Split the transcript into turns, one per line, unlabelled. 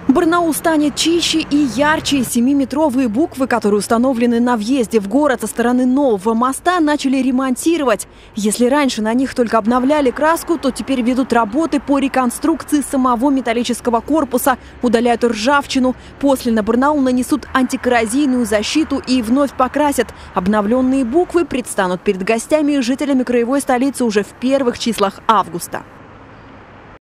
Барнаул станет чище и ярче. 7-метровые буквы, которые установлены на въезде в город со стороны нового моста, начали ремонтировать. Если раньше на них только обновляли краску, то теперь ведут работы по реконструкции самого металлического корпуса, удаляют ржавчину. После на Барнаул нанесут антикоррозийную защиту и вновь покрасят. Обновленные буквы предстанут перед гостями и жителями краевой столицы уже в первых числах августа.